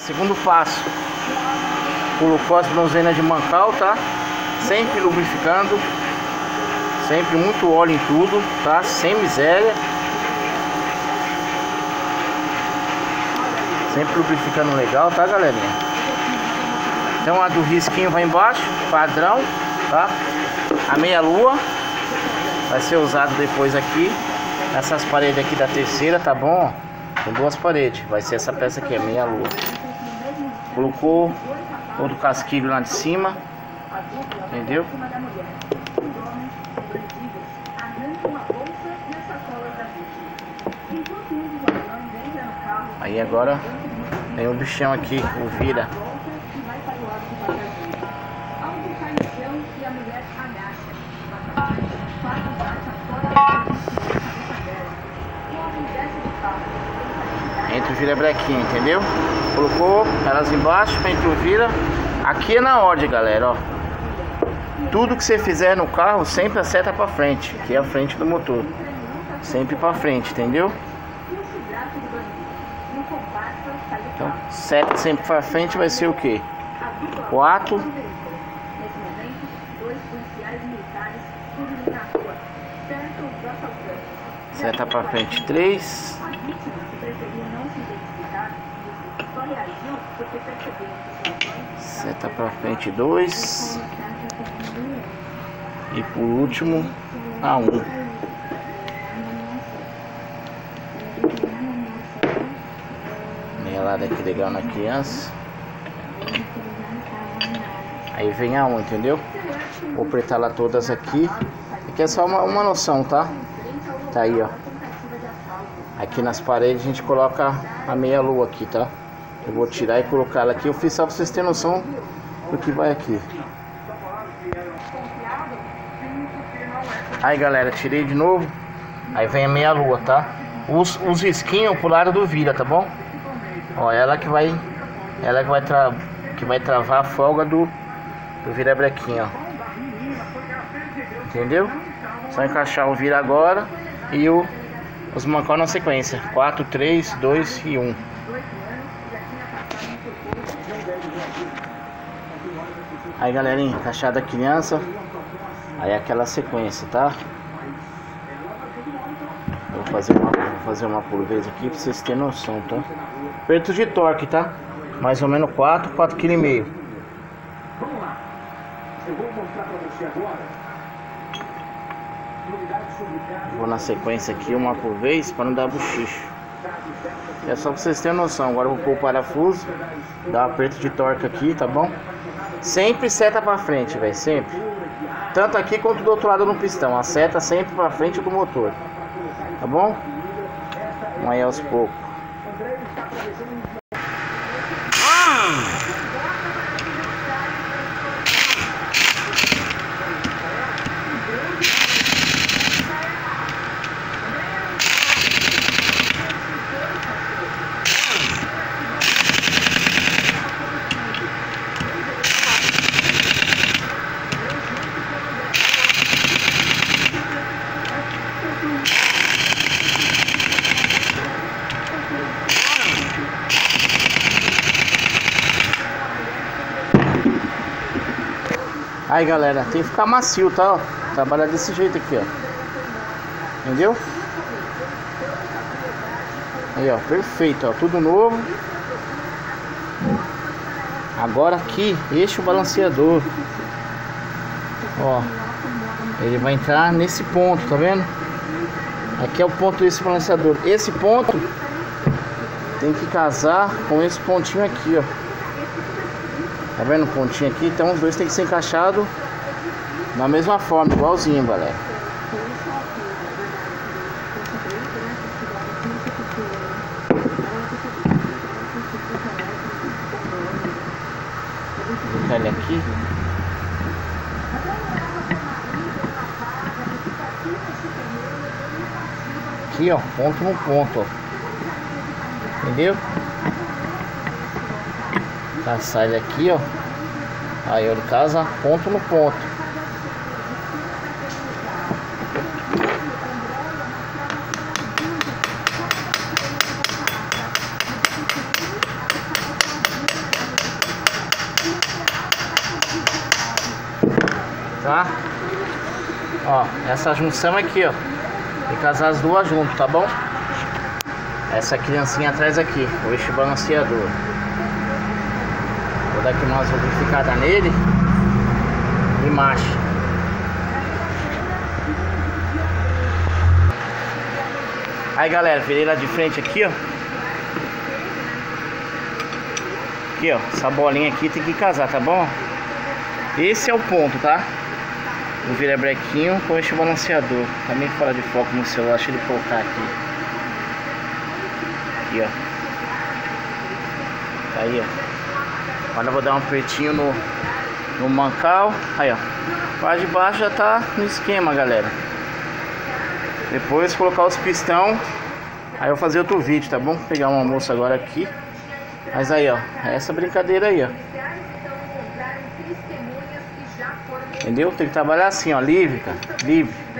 Segundo passo, colocou as bronzenas de mancal, tá? Sempre lubrificando, sempre muito óleo em tudo, tá? Sem miséria. Sempre lubrificando legal, tá, galerinha? Então a do risquinho vai embaixo, padrão, tá? A meia lua vai ser usado depois aqui nessas paredes aqui da terceira, tá bom? Tem duas paredes, vai ser essa peça aqui, a meia lua. Colocou todo o casquilho lá de cima, entendeu? Aí agora tem o bichão aqui, o vira. Entre o virabrequinho, entendeu? Colocou elas embaixo, entre o vira. Aqui é na ordem, galera, ó. Tudo que você fizer no carro, sempre a seta pra frente, que é a frente do motor. Sempre pra frente, entendeu? Então, seta sempre pra frente vai ser o que? 4. Seta pra frente 3. Seta pra frente 2. E por último a 1. Meia lada aqui legal na criança. Aí vem a 1, entendeu? Vou apertar lá todas aqui. Aqui é só uma noção, tá? Tá aí, ó. Aqui nas paredes a gente coloca a meia lua aqui, tá? Eu vou tirar e colocar ela aqui. Eu fiz só pra vocês terem noção do que vai aqui. Aí, galera, tirei de novo. Aí vem a meia lua, tá? Os risquinhos pro lado do vira, tá bom? Ó, ela que vai travar a folga do virabrequinho, ó. Entendeu? Só encaixar o vira agora e os mancal na sequência. 4, 3, 2 e 1. Aí, galerinha, encaixada a criança. Aí aquela sequência, tá? Vou fazer uma por vez aqui pra vocês terem noção, tá? Aperto de torque, tá? Mais ou menos 4,5 kg. Vamos lá. Eu vou mostrar pra você agora. Vou na sequência aqui, uma por vez, para não dar bochicho. É só pra vocês terem noção. Agora eu vou pôr o parafuso, dar um aperto de torque aqui, tá bom? Sempre seta pra frente, velho, sempre. Tanto aqui quanto do outro lado no pistão. A seta sempre pra frente do motor, tá bom? Vamos aí aos poucos. Aí, galera, tem que ficar macio, tá? Ó, trabalhar desse jeito aqui, ó. Entendeu? Aí, ó, perfeito, ó, tudo novo. Agora aqui, eixo balanceador. Ó, ele vai entrar nesse ponto, tá vendo? Aqui é o ponto desse balanceador. Esse ponto tem que casar com esse pontinho aqui, ó. Tá vendo o pontinho aqui? Então os dois tem que ser encaixados na mesma forma, igualzinho, galera. Vou colocar ele aqui. Aqui, ó, ponto no ponto, ó. Entendeu? Passar ele aqui, ó. Aí ele casa ponto no ponto. tá? Ó, essa junção aqui, ó, tem que casar as duas juntas, tá bom? Essa criancinha atrás aqui, o eixo balanceador. Vou dar aqui umas lubrificadas nele e marcha. Aí galera, virei lá de frente aqui, ó. Aqui, ó, essa bolinha aqui tem que casar, tá bom? Esse é o ponto, tá? O virabrequinho com eixo balanceador. Tá meio fora de foco no celular, deixa ele colocar aqui. Aqui, ó. Tá aí, ó. Agora eu vou dar um apertinho no mancal. Aí, ó. A parte de baixo já tá no esquema, galera. Depois colocar os pistão. Aí eu vou fazer outro vídeo, tá bom? Vou pegar uma moça agora aqui. Mas aí, ó. É essa brincadeira aí, ó. Entendeu? Tem que trabalhar assim, ó. Livre, cara. Livre.